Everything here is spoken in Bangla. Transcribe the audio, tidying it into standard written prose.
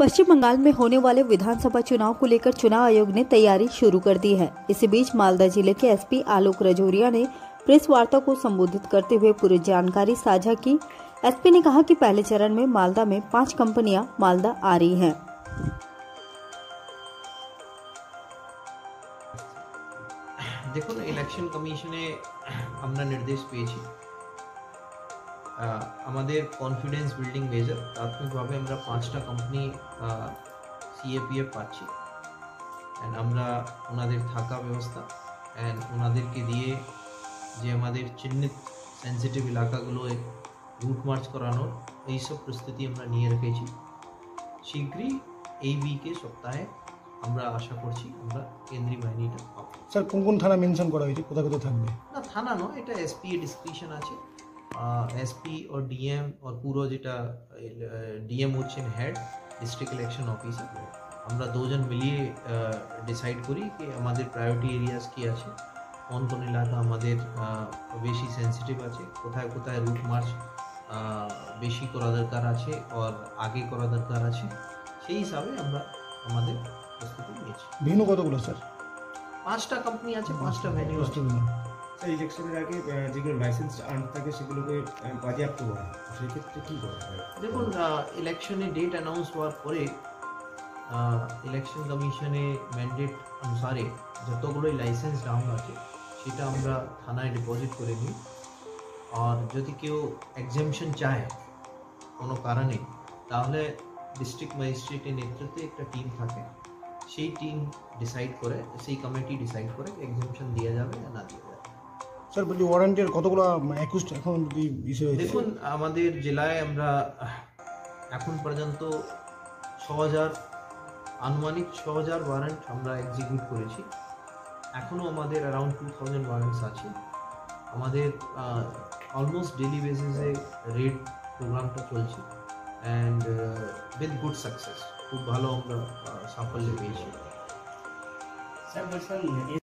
पश्चिम बंगाल में होने वाले विधानसभा चुनाव को लेकर चुनाव आयोग ने तैयारी शुरू कर दी है। इसी बीच मालदा जिले के एसपी आलोक राजौरिया ने प्रेस वार्ता को संबोधित करते हुए पूरी जानकारी साझा की। एसपी ने कहा कि पहले चरण में मालदा में 5 कंपनियां मालदा आ रही हैं। দেখুন, ইলেকশন কমিশনে আমরা নির্দেশ পেয়েছি আমাদের কনফিডেন্স বিল্ডিং মেজার প্রাথমিকভাবে আমরা 5টা কোম্পানি সিএপিএফ পাচ্ছি এন্ড আমরা ওনাদের থাকা ব্যবস্থা এন্ড ওনাদেরকে দিয়ে যে আমাদের চিহ্নিত সেনসিটিভ এলাকাগুলো রুট মার্চ করানোর এইসব প্রস্তুতি আমরা নিয়ে রেখেছি। শীঘ্রই এই উইকে সপ্তাহে আমরা আশা করছি আমরা কেন্দ্রীয় বাহিনীটা পাবো। স্যার কোন থানা মেনশন করা হয়েছে, কোথায় কোথায় থাকবে? না, থানা নয়, এটা এসপি এর ডিসক্রিপশন আছে। एसपी और डीएम और पूरा যেটা ডিএম হচ্ছেন হেড ডিস্ট্রিক্ট ইলেকশন অফিসার, আমরা দুজন মিলিয়ে ডিসাইড করি যে আমাদের প্রায়োরিটি এরিয়াস কি আছে, কোন কোন এলাকা আমাদের বেশি সেন্সিটিভ আছে, কোথায় কোথায় রুট মার্চ বেশি করা দরকার আছে আর আগে করা দরকার আছে, সেই হিসাবে আমরা আমাদের প্রস্তুতি নিয়েছি। ভেন্যু কতগুলো স্যার? 5টা কোম্পানি আছে, 5টা ভেন্যু আছে। ইলেকশনের আগে যেগুলো লাইসেন্স আনতে থাকে সেগুলোকে বাজেয়াপ্ত করা হয়, সেই ক্ষেত্রে কী করা হয়? দেখুন, ইলেকশনে ডেট অ্যানাউন্স হওয়ার পরে ইলেকশন কমিশনে ম্যান্ডেট অনুসারে যতগুলোই লাইসেন্স ডাউন আছে সেটা আমরা থানায় ডিপোজিট করে নিই। আর যদি কেউ এক্সামশন চায় কোনো কারণে, তাহলে ডিস্ট্রিক্ট ম্যাজিস্ট্রেটের নেতৃত্বে একটা টিম থাকে, সেই টিম ডিসাইড করে, সেই কমিটি ডিসাইড করে এক্সামশন দেওয়া যাবে না দেওয়া যাবে। স্যার বলছি ওয়ারেন্টের কতগুলো অ্যাকুস্ট এখন যদি বিষয় হয়েছে? দেখুন, আমাদের জেলায় আমরা এখন পর্যন্ত 6000 আনুমানিক 6000 ওয়ারেন্ট আমরা এক্সিকিউট করেছি। এখনও আমাদের অ্যারাউন্ড 2000 ওয়ারেন্টস আছে। আমাদের অলমোস্ট ডেলি বেসিসে রেড প্রোগ্রামটা চলছে অ্যান্ড উইথ গুড সাকসেস, খুব ভালো আমরা সাফল্য পেয়েছি। স্যার বলছিলাম